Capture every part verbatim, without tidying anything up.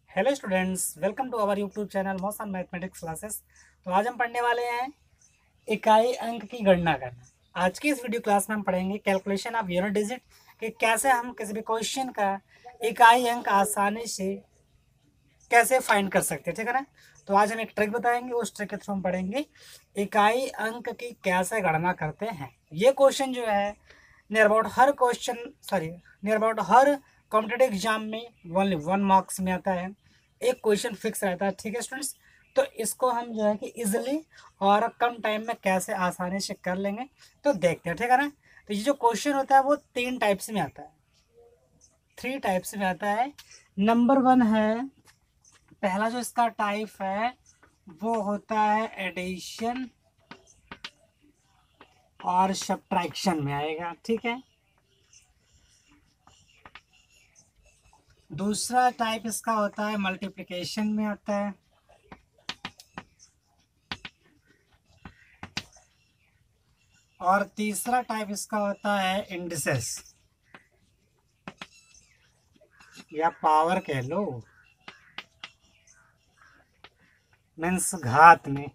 Hello students, welcome to our YouTube channel Mausam mathematics classes. तो आज हम पढ़ने वाले हैं इकाई अंक की गणना करना। आज की इस वीडियो क्लास में हम पढ़ेंगे कैलकुलेशन ऑफ यूनिट डिजिट, कि कैसे हम किसी भी क्वेश्चन का इकाई अंक आसानी से कैसे फाइंड कर सकते हैं, ठीक है ना। तो आज हम एक ट्रिक बताएंगे, उस ट्रिक के थ्रू हम पढ़ेंगे इकाई अंक की कैसे गणना करते हैं। ये क्वेश्चन जो है नियर अबाउट हर क्वेश्चन सॉरी नियर अबाउट हर कॉम्पिटेटिव एग्जाम में ओनली वन मार्क्स में आता है। एक क्वेश्चन फिक्स रहता है, ठीक है स्टूडेंट्स। तो इसको हम जो है कि इजिली और कम टाइम में कैसे आसानी से कर लेंगे, तो देखते हैं, ठीक है ना। तो ये जो क्वेश्चन होता है वो तीन टाइप्स में आता है, थ्री टाइप्स में आता है। नंबर वन है, पहला जो इसका टाइप है वो होता है एडिशन और सब्ट्रैक्शन में आएगा, ठीक है। दूसरा टाइप इसका होता है मल्टीप्लिकेशन में आता है। और तीसरा टाइप इसका होता है इंडिसेस या पावर कह लो, मीन्स घात में।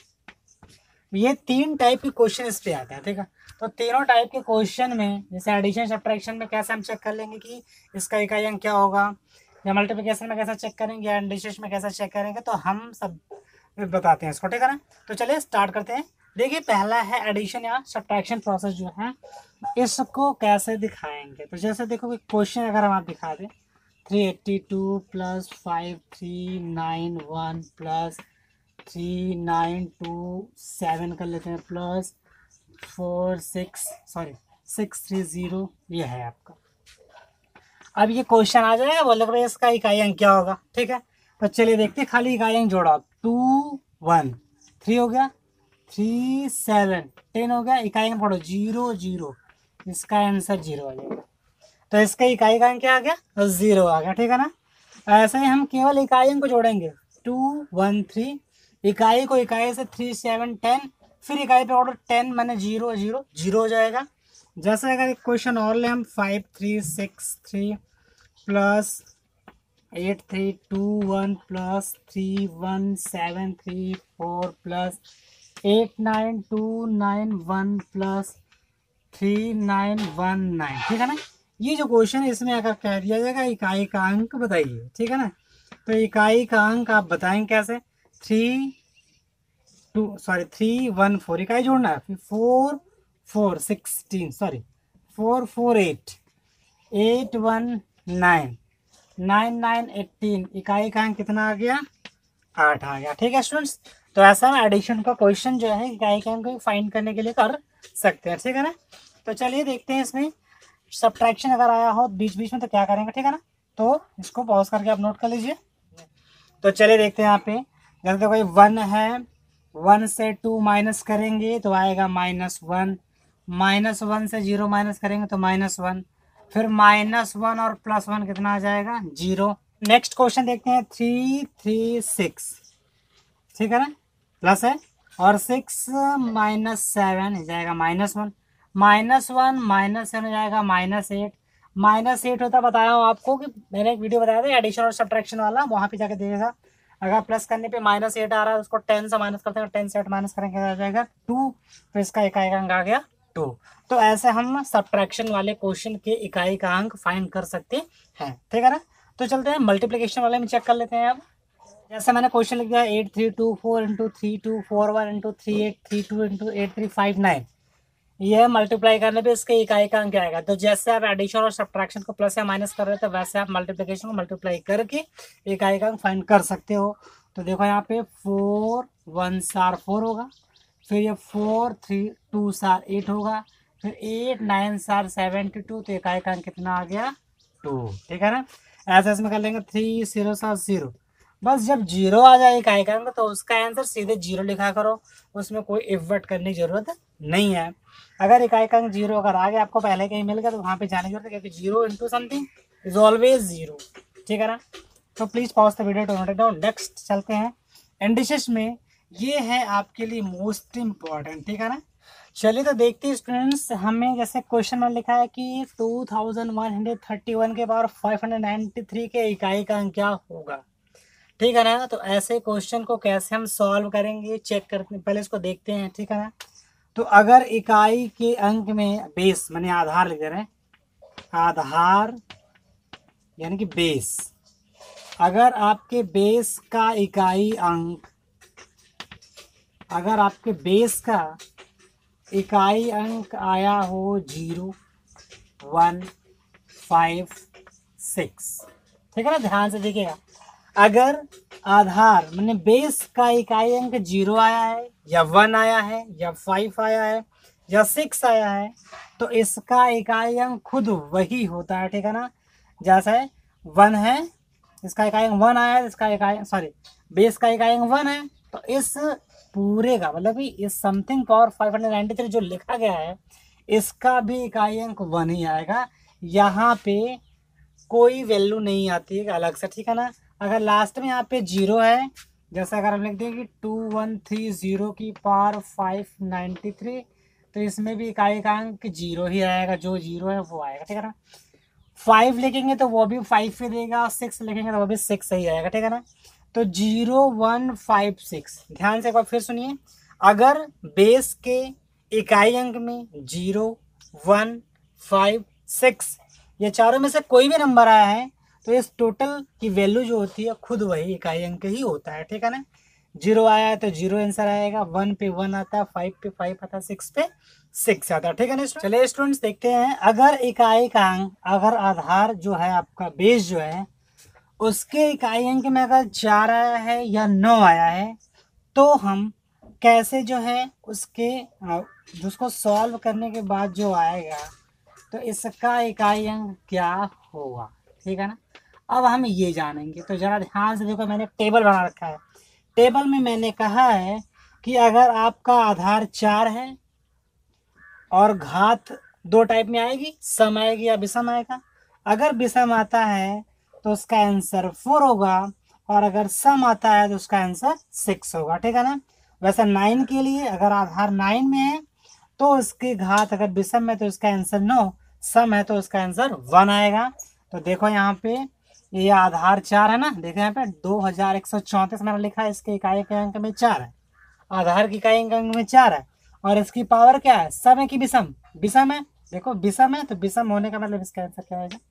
ये तीन टाइप के क्वेश्चन इस पे आता है, ठीक है। तो तीनों टाइप के क्वेश्चन में जैसे एडिशन सब्ट्रैक्शन में कैसे हम चेक कर लेंगे कि इसका इकाई अंक क्या होगा, या मल्टीप्लिकेशन में कैसा चेक करेंगे, या इंडिसेस में कैसा चेक करेंगे, तो हम सब बताते हैं इसको, ठीक है ना। तो चलिए स्टार्ट करते हैं। देखिए, पहला है एडिशन या सब्ट्रैक्शन प्रोसेस जो है, इसको कैसे दिखाएंगे। तो जैसे देखो कि क्वेश्चन अगर हम आप दिखा दें, three eighty two plus five three nine one plus three nine two seven कर लेते हैं plus four six sorry six three zero, ये है आपका। अब ये क्वेश्चन आ जाएगा, बोले भाई इसका इकाई अंक क्या होगा, ठीक है। तो चलिए देखते हैं, खाली इकाई अंक जोड़ा, टू वन थ्री हो गया, थ्री सेवन टेन हो गया, इकाई अंक पढ़ो जीरो जीरो, इसका आंसर जीरो आ जाएगा। तो इसका इकाई अंक क्या आ गया, तो जीरो आ गया, ठीक है ना। ऐसे ही हम केवल इकाई अंक को जोड़ेंगे, टू वन थ्री, इकाई को इकाई से थ्री सेवन टेन, फिर इकाई पे ऑर्डर टेन मैंने जीरो जीरो जीरो हो जाएगा। जैसे अगर एक क्वेश्चन और ले हम, five three six three plus eight three two one plus three one seven three four plus eight nine two nine one plus three nine one nine, ठीक है ना। ये जो क्वेश्चन है इसमें अगर कह दिया जाएगा इकाई का अंक बताइए, ठीक है ना। तो इकाई का अंक आप बताएंगे कैसे, three two sorry three one four, इकाई जोड़ना है, फिर four four sixteen sorry four four eight eight one nine nine nine eighteen, इकाई का अंक कितना आ गया, आठ आ गया, ठीक है स्टूडेंट्स। तो ऐसा हम एडिशन का क्वेश्चन जो है इकाई का अंक फाइंड करने के लिए कर सकते हैं, ठीक है ना। तो चलिए देखते हैं, इसमें सब्ट्रैक्शन अगर आया हो बीच बीच में तो क्या करेंगे, ठीक है ना। तो इसको पॉज करके आप नोट कर लीजिए। तो चलिए देखते हैं, यहाँ पे जैसे कोई वन है, वन से टू माइनस करेंगे तो आएगा माइनस वन, माइनस वन से जीरो माइनस करेंगे तो माइनस वन, फिर माइनस वन और प्लस वन कितना आ जाएगा, जीरो। नेक्स्ट क्वेश्चन देखते हैं, थ्री थ्री सिक्स, ठीक है ना, प्लस है, और सिक्स माइनस सेवन हो जाएगा minus one, minus one minus seven हो जाएगा माइनस एट, माइनस एट होता बताया हूँ आपको कि मैंने एक वीडियो बताया था एडिशन और सब्ट्रैक्शन वाला, वहाँ पे जाके देखिएगा। अगर प्लस करने पे माइनस एट आ रहा है उसको टेन से माइनस करते हैं, टेन से एट माइनस करेंगे आ जाएगा टू, तो इसका इकाई का अंक आ गया टू। तो ऐसे हम सब्ट्रैक्शन वाले क्वेश्चन के इकाई का अंक फाइंड कर सकते हैं, ठीक है ना। तो चलते हैं मल्टीप्लिकेशन वाले में चेक कर लेते हैं। अब जैसे मैंने क्वेश्चन लिख दिया, eight three two four into three two four one into three eight three two into eight three five nine, यह मल्टीप्लाई करने पे इसके इकाई का अंक क्या आएगा। तो जैसे आप एडिशन और सब्ट्रैक्शन को प्लस या माइनस कर रहे थे, वैसे आप मल्टीप्लिकेशन को मल्टीप्लाई करके इकाई का अंक फाइंड कर सकते हो। तो देखो यहाँ पे फोर वन सार फोर होगा, फिर ये फोर थ्री टू सार एट होगा, फिर एट नाइन सार सेवेंटी टू, तो इकाई का अंक कितना आ गया, टू, ठीक है ना। ऐसे इसमें कर लेंगे, थ्री जीरो सार जीरो, बस जब जीरो आ जाए इकाई का अंक तो उसका आंसर सीधे जीरो लिखा करो, उसमें कोई इफर्ट करने की जरूरत नहीं है। अगर इकाई का अंक जीरो अगर आ गया आपको पहले कहीं मिल गया तो वहाँ पे जाने की जरूरत है, क्योंकि zero into something is always zero, ठीक है ना। तो please pause the video to note it down. Next चलते हैं इंडिसेस में, ये है आपके लिए मोस्ट इम्पॉर्टेंट, ठीक है ना। चलिए तो देखते हैं स्टूडेंट्स, हमें जैसे क्वेश्चन में लिखा है कि two thousand one hundred thirty one के power five hundred ninety three के इकाई का अंक क्या होगा। ठीक है ना। तो ऐसे क्वेश्चन को कैसे हम सॉल्व करेंगे चेक करते, पहले इसको देखते हैं, ठीक है ना। तो अगर इकाई के अंक में बेस माने आधार लिख रहे हैं, आधार यानी कि बेस, अगर आपके बेस का इकाई अंक, अगर आपके बेस का इकाई अंक आया हो जीरो, वन, फाइव, सिक्स, ठीक है ना। ध्यान से देखिएगा, अगर आधार मैंने बेस का इकाई अंक जीरो आया है या वन आया है या फाइव आया है या सिक्स आया है, तो इसका इकाई अंक खुद वही होता है, ठीक है ना। जैसे वन है, इसका इकाई अंक वन आया है, इसका इकाई सॉरी बेस का इकाई अंक वन है, तो इस पूरे का मतलब कि इस something power five hundred ninety three जो लिखा गया है, इसका भी इकाई अंक वन ही आएगा। यहाँ पे कोई वैल्यू नहीं आती है अलग से, ठीक है ना। अगर लास्ट में यहाँ पे जीरो है, जैसे अगर हम लिख दें कि टू वन थ्री जीरो की पावर फाइव नाइन्टी थ्री, तो इसमें भी इकाई का अंक जीरो ही आएगा, जो जीरो है वो आएगा, ठीक है ना। फाइव लिखेंगे तो वो भी फाइव ही देगा, सिक्स लिखेंगे तो वो भी सिक्स ही आएगा, ठीक है ना। तो जीरो वन फाइव सिक्स, ध्यान से एक बार फिर सुनिए, अगर बेस के इकाई अंक में जीरो, वन, फाइव, सिक्स ये चारों में से कोई भी नंबर आया है, तो इस टोटल की वैल्यू जो होती है खुद वही इकाई अंक ही होता है, ठीक है ना। जीरो आया है तो जीरो आंसर आएगा, वन पे वन आता है, फाइव पे फाइव आता है, सिक्स पे सिक्स आता है, ठीक है ना। चलिए स्टूडेंट्स देखते हैं, अगर इकाई का अंक, अगर आधार जो है आपका बेस जो है उसके इकाई अंक में अगर चार आया है या नौ आया है, तो हम कैसे जो है उसके जो उसको सॉल्व करने के बाद जो आएगा तो इसका इकाई अंक क्या होगा, ठीक है ना। अब हम ये जानेंगे, तो जरा ध्यान से देखो, मैंने टेबल बना रखा है। टेबल में मैंने कहा है कि अगर आपका आधार चार है और घात दो टाइप में आएगी, सम आएगी या विषम आएगा। अगर विषम आता है तो उसका आंसर फोर होगा, और अगर सम आता है तो उसका आंसर सिक्स होगा, ठीक है ना। वैसे नाइन के लिए अगर आधार नाइन में है तो उसकी घात अगर विषम है तो उसका आंसर नौ, सम है तो उसका आंसर वन आएगा। तो देखो यहाँ पे ये आधार चार है ना, देखो यहाँ पे दो हजार एक सौ चौंतीस मैंने लिखा है, इसके इकाई के अंक में चार है, आधार की इकाई के अंक में चार है, और इसकी पावर क्या है, सम है कि विषम, विषम है। देखो विषम है तो विषम होने का मतलब इसका आंसर क्या आएगा,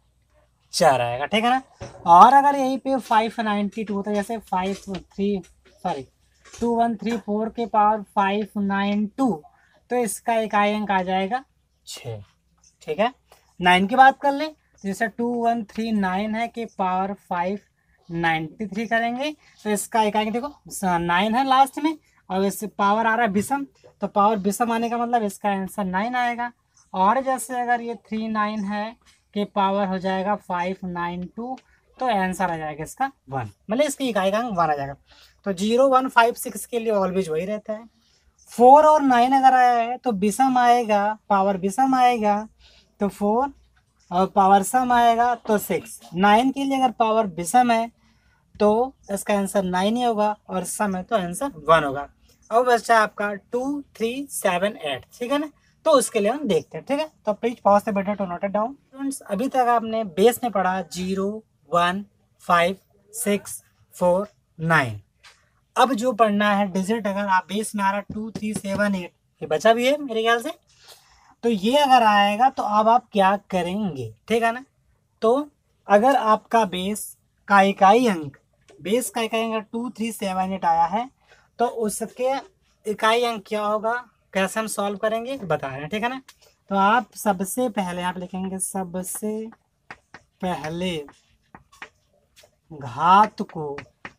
चार आएगा, ठीक है ना। और अगर यहीं पे फाइव नाइन्टी टू होता है, जैसे five three sorry two one three four के पावर फाइव नाइन टू, तो इसका इकाई अंक आ जाएगा छः, ठीक है। नाइन की बात कर लें, जैसे टू वन थ्री नाइन है कि पावर फाइव नाइन्टी थ्री करेंगे, तो इसका इकाई देखो नाइन है लास्ट में, और इससे पावर आ रहा है विषम, तो पावर विषम आने का मतलब इसका आंसर नाइन आएगा। और जैसे अगर ये थ्री नाइन है कि पावर हो जाएगा फाइव नाइन टू, तो आंसर आ जाएगा इसका वन, मतलब इसकी इकाई का अंक वन आ जाएगा। तो जीरो वन फाइव सिक्स के लिए ऑलवेज वही रहता है। फोर और नाइन अगर आया है तो विषम आएगा, पावर विषम आएगा तो फोर, और पावर सम आएगा तो सिक्स। नाइन के लिए अगर पावर विषम है तो इसका आंसर नाइन ही होगा, और सम है तो आंसर वन होगा। अब बच्चा आपका टू थ्री सेवन एट, ठीक है ना। तो उसके लिए हम देखते हैं, ठीक है। तो प्लीज पॉज से better to note it down. Students अभी तक आपने बेस में पढ़ा zero, one, five, six, four, nine. अब जो पढ़ना है डिजिट, अगर आप बेस में आ रहा टू थ्री सेवन एट, ये बचा भी है मेरे ख्याल से, तो ये अगर आएगा तो अब आप क्या करेंगे, ठीक है ना। तो अगर आपका बेस का इकाई अंक, बेस का इकाई अंक टू थ्री सेवन एट आया है, तो उसके इकाई अंक क्या होगा, कैसे हम सॉल्व करेंगे बता रहे हैं, ठीक है ना। तो आप सबसे पहले आप लिखेंगे, सबसे पहले घात को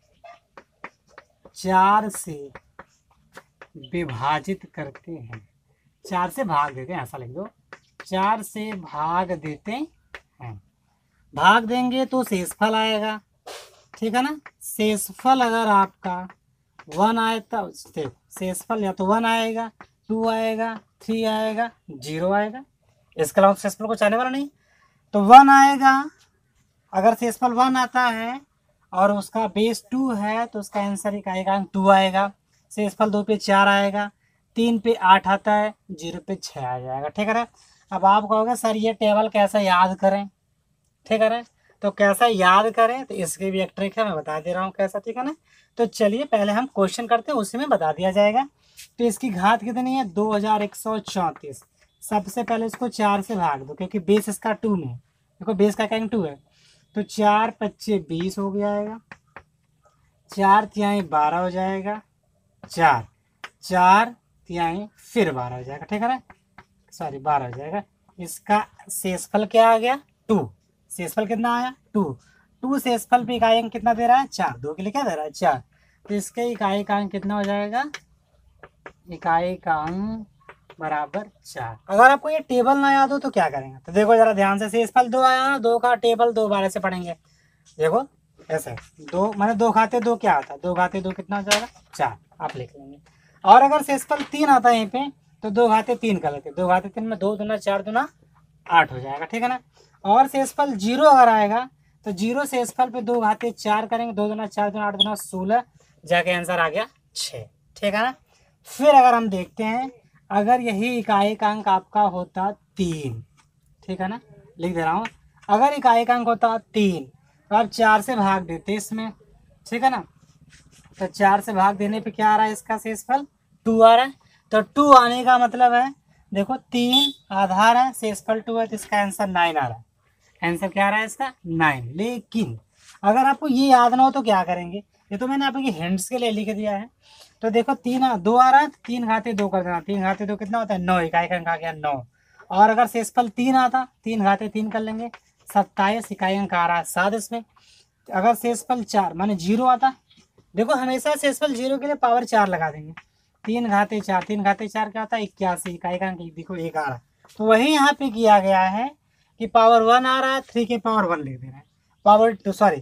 चार से विभाजित करते हैं, चार से भाग देते हैं, ऐसा लिख दो, चार से भाग देते हैं। भाग देंगे तो शेषफल आएगा, ठीक है ना। शेषफल अगर आपका वन आए तो शेषफल या तो वन आएगा, टू आएगा, थ्री आएगा, जीरो आएगा, इसके अलावा शेषफल को चाहने वाला नहीं। तो वन आएगा, अगर शेषफल वन आता है और उसका बेस टू है तो उसका आंसर एक आएगा टू आएगा। शेषफल दो पे चार आएगा, तीन पे आठ आता है, जीरो पे छः आ जाएगा, ठीक है ना। अब आप कहोगे सर ये टेबल कैसे याद करें, ठीक है ना। तो कैसा याद करें, तो इसकी भी एक ट्रिक है, मैं बता दे रहा हूँ कैसा, ठीक है ना। तो चलिए पहले हम क्वेश्चन करते हैं, उसी में बता दिया जाएगा। तो इसकी घात कितनी है, दो हजार एक सौ चौंतीस। सबसे पहले इसको चार से भाग दो, क्योंकि बेस इसका टू में, देखो बेस का क्या टू है। तो चार पच्चीस बीस हो जाएगा, चार तिहाई बारह हो जाएगा, चार चार तिहाई फिर बारह हो जाएगा, ठीक है ना, सॉरी बारह हो जाएगा। इसका शेषफल क्या आ गया, टू। शेषफल कितना आया, टू। टू शेषफल पे इकाई अंक कितना दे रहा है, चार। दो के लिए क्या दे रहा है, चार। तो इसके इकाई का अंक कितना हो जाएगा, इकाई का अंक बराबर चार। अगर आपको ये टेबल ना याद हो तो क्या करेंगे, तो देखो जरा ध्यान से, शेषफल दो आया ना, दो का टेबल दो बार से पढ़ेंगे। देखो ऐसे दो मैंने दो खाते दो क्या आता है, दो खाते दो कितना हो जाएगा, चार, आप लिख लेंगे। और अगर शेषफल तीन आता है यहीं पे, तो दो घाते तीन कर लेते, दो घाते तीन में दो दुना चार दुना आठ हो जाएगा, ठीक है ना। और शेषफल जीरो अगर आएगा, तो जीरो शेषफल पे दो घाते चार करेंगे, दो दुना चार दुना आठ दुना सोलह, जाके आंसर आ गया छः, ठीक है ना। फिर अगर हम देखते हैं, अगर यही इकाई का अंक आपका होता तीन, ठीक है ना, लिख दे रहा हूँ, अगर इकाई का अंक होता तीन तो आप चार से भाग देते इसमें, ठीक है ना। तो चार से भाग देने पे क्या आ रहा है, इसका शेषफल टू आ रहा है। तो टू आने का मतलब है, देखो तीन आधार है, शेषफल टू है, तो इसका आंसर नाइन आ रहा है। आंसर क्या आ रहा है इसका, नाइन। लेकिन अगर आपको ये याद ना हो तो क्या करेंगे, ये तो मैंने आपके हिंट्स के लिए लिख दिया है। तो देखो तीन दो आ रहा है, तीन घाते दो कर देना, तीन घाते दो कितना होता है, नौ, इकाई का अंक आ गया नौ। और अगर शेषफल तीन आता, तीन घाते तीन कर लेंगे, सत्ताईस, इकाई अंक आ रहा है सात इसमें। अगर शेषफल चार माने जीरो आता, देखो हमेशा शेषफल जीरो के लिए पावर चार लगा देंगे, तीन घाते चार, तीन घाते चार क्या होता है, इक्यासी, इकाई का अंक देखो एक आ रहा है। तो वही यहाँ पे किया गया है कि पावर वन आ रहा है, थ्री के पावर वन लिख दे रहे हैं, पावर टू सॉरी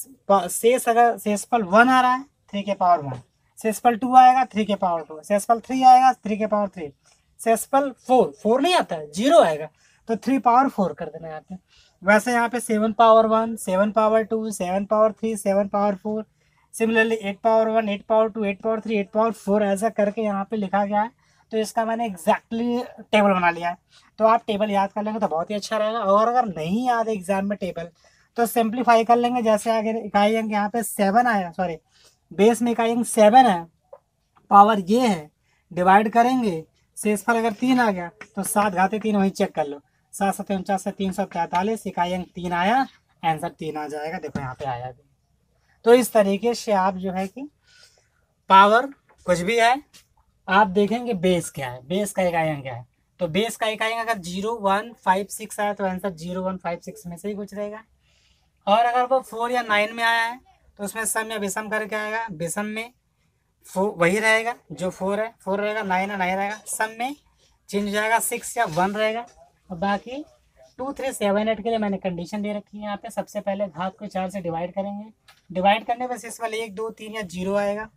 शेष, अगर शेषफल वन आ रहा है, थ्री के पावर वन, शेषफल टू आएगा, थ्री के पावर टू, शेषफल थ्री आएगा, थ्री के पावर थ्री, शेषफल फोर, फोर नहीं आता है, जीरो आएगा, तो थ्री पावर फोर कर देना यहाँ पे। वैसे यहाँ पे seven power one, seven power two, seven power three, seven power four, similarly eight power one, eight power two, eight power three, eight power four, ऐसा करके यहाँ पे लिखा गया है। तो इसका मैंने एग्जैक्टली टेबल बना लिया है। तो आप टेबल याद कर लेंगे तो बहुत ही अच्छा रहेगा। और अगर नहीं याद है एग्जाम में टेबल, तो सिंप्लीफाई कर लेंगे। जैसे आगे इकाई अंक यहाँ पे सेवन आया, सॉरी बेस में इकाई अंक सेवन है, पावर ये है, डिवाइड करेंगे, शेषफल अगर तीन आ गया तो सात घाते तीन वही चेक कर लो, सात सत्तर उनचास से तीन सौ तैंतालीस, इकाई अंक तीन आया, आंसर तीन आ जाएगा। देखो यहाँ पे आया भी। तो इस तरीके से आप जो है कि पावर कुछ भी है, आप देखेंगे बेस क्या है, बेस का इकाई अंक क्या है। तो बेस का इकाई अंक अगर जीरो वन फाइव सिक्स आया तो answer zero one five six में से ही कुछ रहेगा। और अगर वो फोर या नाइन में आया है तो उसमें सम या विषम करके आएगा, विषम में फोर वही रहेगा जो फोर है, फोर रहेगा, नाइन है नाइन रहेगा, सम में चेंज हो जाएगा, सिक्स या वन रहेगा। और बाकी टू थ्री सेवन एट के लिए मैंने कंडीशन दे रखी है यहाँ पे। सबसे पहले घात को चार से डिवाइड करेंगे, डिवाइड करने पर शेष वाले एक दो तीन या जीरो आएगा,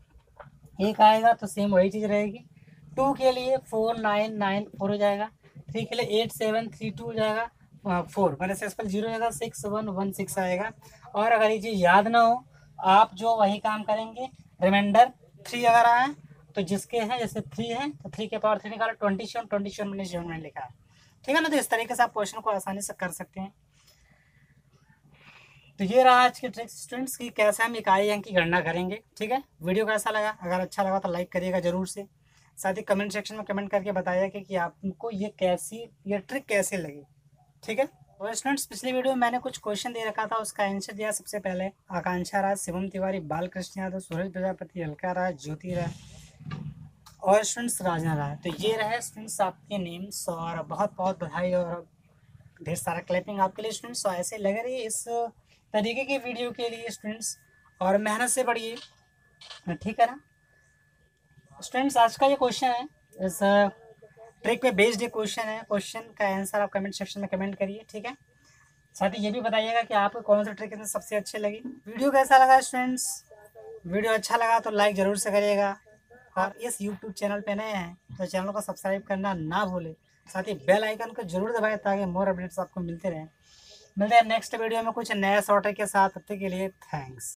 एक आएगा तो सेम वही चीज़ रहेगी। टू के लिए फोर नाइन नाइन फोर हो जाएगा, थ्री के लिए एट सेवन थ्री टू हो जाएगा फोर, मैंने शेषफल जीरो हो जाएगा, सिक्स वन वन सिक्स आएगा। और अगर ये चीज़ याद ना हो, आप जो वही काम करेंगे, रिमाइंडर थ्री अगर आए तो जिसके हैं, जैसे थ्री है तो थ्री के पावर थ्री निकालो, ट्वेंटी सेवन ट्वेंटी सेवन मैंने सेवन मैंने लिखा है, ठीक है ना। तो इस तरीके से आप क्वेश्चन को आसानी से कर सकते हैं। तो ये रहा आज के ट्रिक्स स्टूडेंट्स की कैसे हम इकाई अंक की गणना करेंगे, ठीक है। वीडियो कैसा लगा, अगर अच्छा लगा तो लाइक करिएगा जरूर से, साथ ही कमेंट सेक्शन में कमेंट करके बताइएगा कि, कि आपको ये कैसी ये ट्रिक कैसे लगी, ठीक है। और स्टूडेंट्स पिछली वीडियो में मैंने कुछ क्वेश्चन दे रखा था, उसका आंसर दिया सबसे पहले आकांक्षा राज, शिवम तिवारी, बालकृष्ण यादव, सूरज प्रजापति, अलका राज, ज्योति राय और स्टूडेंट्स राजना राय। तो ये रहे स्टूडेंट्स आपके नेम्स, और बहुत बहुत बधाई और ढेर सारा क्लैपिंग आपके लिए स्टूडेंट्स। तो ऐसे लग रही है इस तरीके की वीडियो के लिए स्टूडेंट्स, और मेहनत से बढ़िए, ठीक है ना स्टूडेंट्स। आज का ये क्वेश्चन है, इस ट्रिक पे बेस्ड ये क्वेश्चन है। क्वेश्चन का आंसर आप कमेंट सेक्शन में कमेंट करिए, ठीक है। साथ ही ये भी बताइएगा कि आपको कौन सी ट्रिक सबसे अच्छी लगी। वीडियो कैसा लगा स्टूडेंट्स, वीडियो अच्छा लगा तो लाइक ज़रूर से करिएगा, और इस यूट्यूब चैनल पे नए हैं तो चैनल को सब्सक्राइब करना ना भूलें, साथ ही बेल आइकन को जरूर दबाएं ताकि मोर अपडेट्स आपको मिलते रहें। मिलते हैं नेक्स्ट वीडियो में कुछ नया सॉर्टर के साथ, तब तक के लिए थैंक्स।